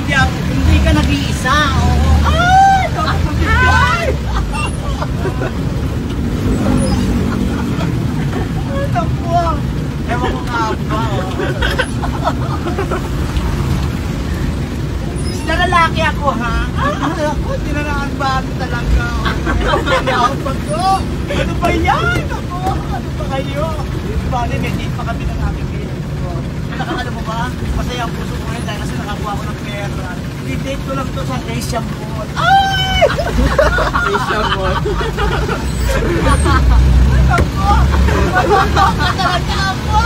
Hindi ka nag-iisa. Oo. Ay! Ay! Naku! Ewan ko nga ba, lalaki ako, ha? Ako, tinanaan ba talaga? Ano ba yan? Ako, ano ba kayo? Bali, may date pa kami ng aming date ko. Alam mo ba? Masaya ang puso ko rin dahil kasi nakakuha ko ng pera. I-date ko lang to sa Asian Mall. Ay! Asian Mall. Ako! Maloko ka talaga ako!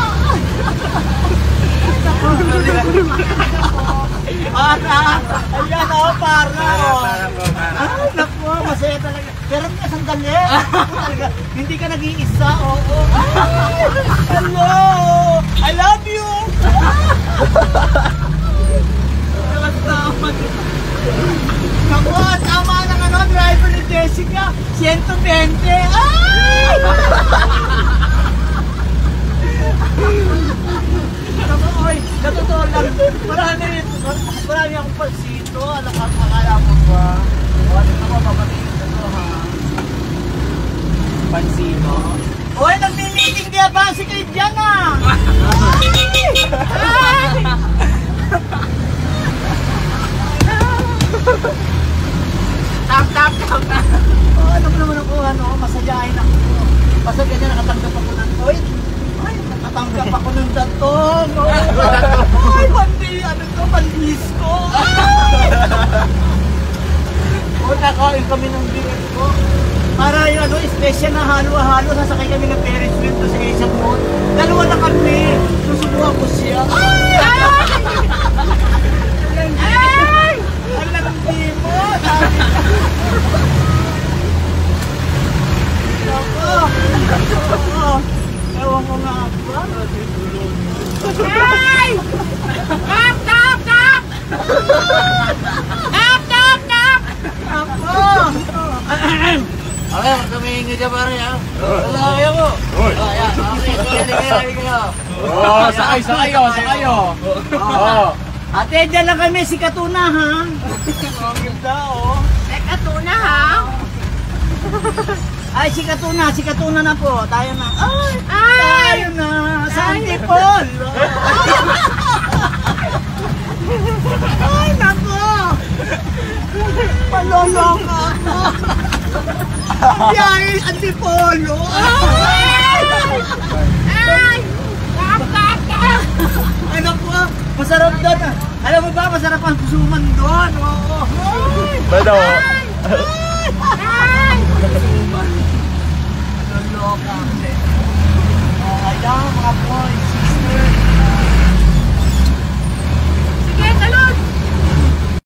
Ayan o, para o. Ay, naku, masaya talaga. Pero sandali. Hindi ka nag-iisa, oo. Hello! I love you! Naku, tama ng driver ni Jessica. 120. Ay! Oy, natotoo lang. Marami akong palsito. Akala mo ba? Wala na mo, babatiin ko to, ha? Palsito? Oy, nagmi-meeting kaya ba si kayo dyan, ha? Ay! Tap. Alam mo naman ako, masayahin ako. Basta ganyan, nakatanggap ako ng oy. Ay, nakatanggap ako ng datong. Ay, pandis ko. O, nakain kami ng bigat ko. Para yung special na halo-halo, sasakay kami ng parents trip to sa Asian Mall. Dalawa na kami. Susubuhan ko siya. Ay! Ay! Ang landi mo. Ako. Ewan ko nga ba? Ay! Tap! Ako! Okay, magkamingi ka pa rin, ha? Lalaki ako. Ayan, okay, kayo. Sakay kayo. Ate, dyan lang kami, si Katuna, ha? Ang ganda, oh. Si Katuna, ha? Ay, si Katuna na po. Tayo na. Ay! Tayo na! Sa Antipol! Ay, nako! Palolong ako! Ang biyahe, Antipolo! Ay! Ay, naku! Masarap doon. Alam mo ba, masarap ang kusuman doon. Oo. Bado. Loloka. Ayan, mga boys, sister.